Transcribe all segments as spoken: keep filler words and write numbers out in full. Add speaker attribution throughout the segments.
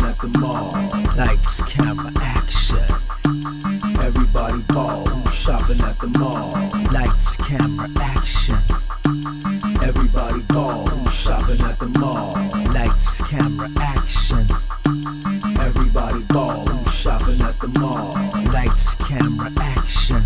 Speaker 1: at the mall. Lights, camera, action. Everybody ball, who's shopping at the mall. Lights, camera, action. Everybody ball, who's shopping at the mall. Lights, camera, action. Everybody ball, who's shopping at the mall. Lights, camera, action.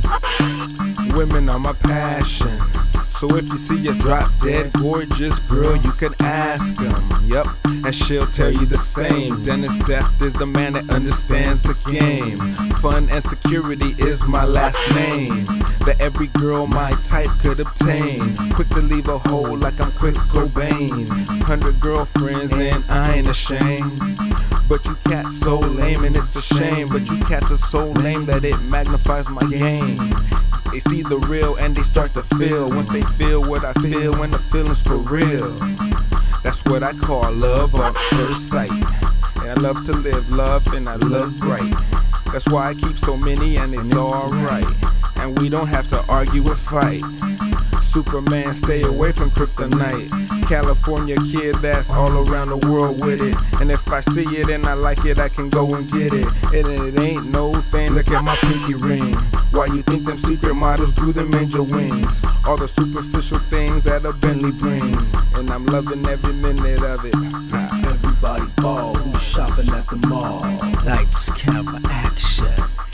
Speaker 2: Women are my passion. So if you see a drop dead gorgeous girl, you can ask them, yep, and she'll tell you the same. Dennis Death is the man that understands the game. Fun and security is my last name, that every girl my type could obtain. Quick to leave a hole like I'm Quick Cobain. Hundred girlfriends and I ain't ashamed. But you cats so lame and it's a shame. But you cats are so lame that it magnifies my game. They see the real and they start to feel. Once they feel what I feel, when the feeling's for real. That's what I call love at first sight. And I love to live love and I love right. That's why I keep so many and it's alright. And we don't have to argue or fight. Superman, stay away from kryptonite. California kid that's all around the world with it. And if I see it and I like it, I can go and get it. And it ain't no thing, look at my pinky ring. Why you think them secret models do them angel wings? All the superficial things that a Bentley brings. And I'm loving every minute of it.
Speaker 1: Everybody ball, who's shopping at the mall. Lights, camera, action.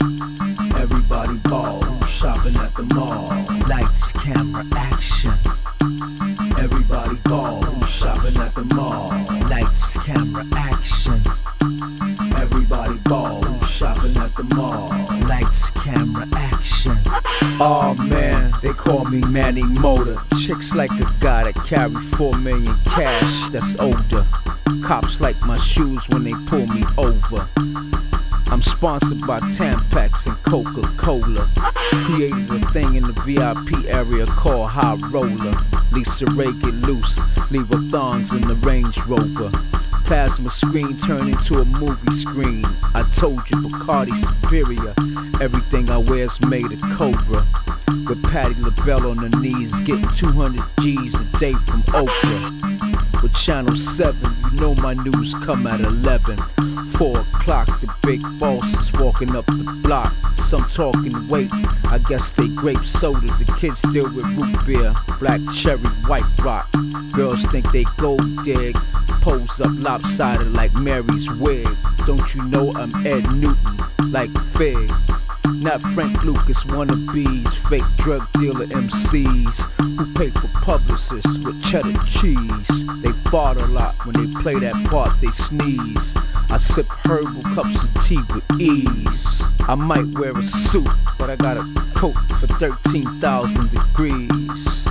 Speaker 1: Everybody ball, who's shopping at the mall. Lights, camera, action. Everybody ball, who's shopping at the mall. Lights, camera, action. Everybody ball, who's shopping at the mall. Lights, camera, action. Oh man, they call me Manny Motor. Chicks like a guy that carry four million cash that's older. Cops like my shoes when they pull me over. I'm sponsored by Tampax and Coca-Cola. Created a thing in the V I P area called High Roller. Lisa Ray get loose, leave her thongs in the Range Rover. Plasma screen turn into a movie screen. I told you Bacardi superior. Everything I wear's made of Cobra. With Patti LaBelle on her knees, getting two hundred G's a day from Oprah. With Channel seven, you know my news come at eleven. Four o'clock, the big boss is walking up the block. Some talking weight, I guess they grape soda. The kids deal with root beer, black cherry, white rock. Girls think they gold dig, pose up lopsided like Mary's wig. Don't you know I'm Ed Newton, like Fig? Not Frank Lucas wannabes, fake drug dealer M Cs who pay for publicists with cheddar cheese. They fart a lot when they play that part, they sneeze. I sip herbal cups of tea with ease. I might wear a suit, but I got a coat for thirteen thousand degrees.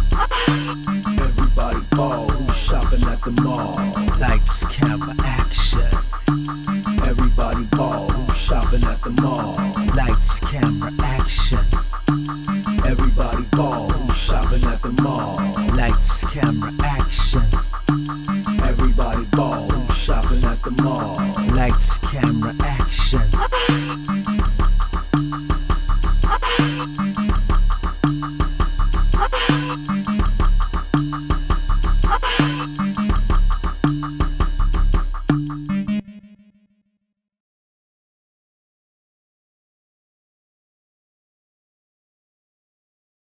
Speaker 1: Everybody ball, who's shopping at the mall. Lights, camera, action. Everybody ball, who's shopping at the mall. Lights, camera, action. Everybody ball, who's shopping at the mall. Lights, camera, action. Everybody ball, who's shopping at the mall. Lights, camera, action.